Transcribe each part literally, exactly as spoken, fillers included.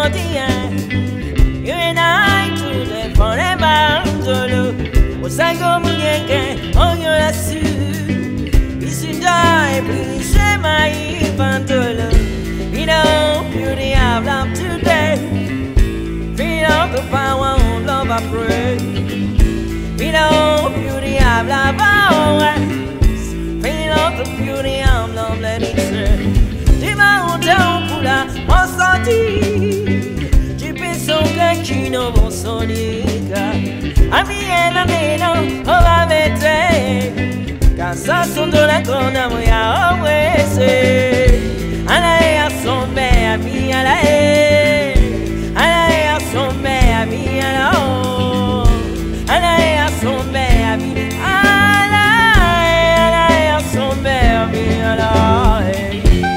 for the end. You and I today forever dolo. Osango mungeke onyo lasu. Isindai please my infantolo. You know beauty of love today. Feel of the power of love I pray. You know beauty of love always. Feel of the beauty of love let it say. Dima uta ukula osati. Kino bosonika Amiela meno ola vete Casa sondo la kona moya owese Alae asombe ami alae Alae asombe ami alao Alae asombe ami alae Alae asombe ami alae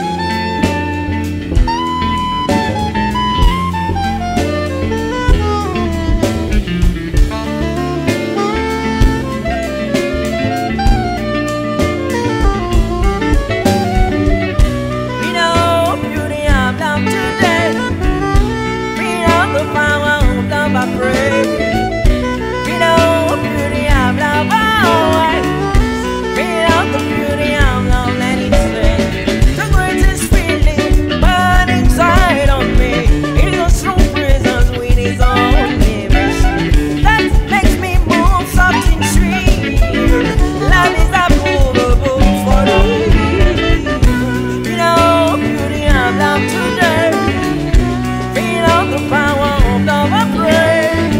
I pray, you know, beauty of love always. Feel out the beauty of love, let it stay. The greatest feeling burning inside on me. It goes through prisons with his own image. That makes me move something sweet. Love is unmovable for me. You know, beauty of love today. Feel out the power of love, I pray.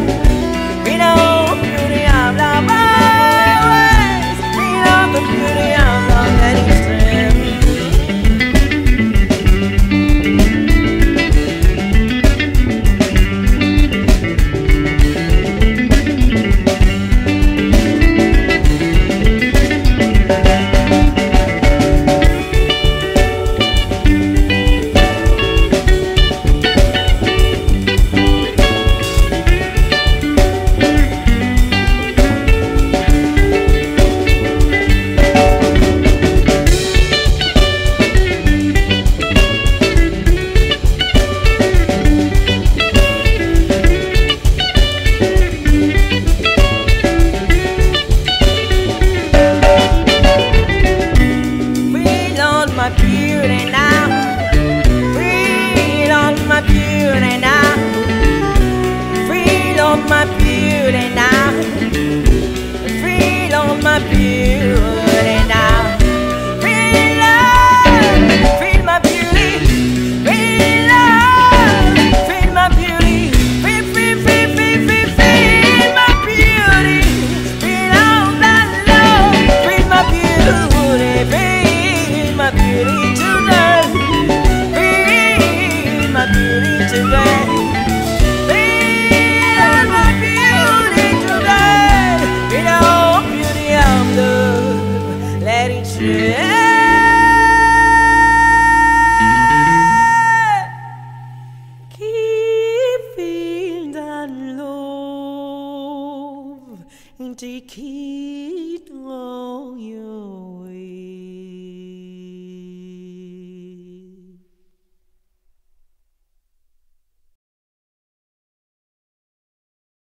My beauty now, free on my beauty now, free love, free my beauty, free love, free my beauty, free, free, free, free, free, free my beauty, free all that love, free my beauty, free my beauty today, free my beauty today. Keep feeling that love into key.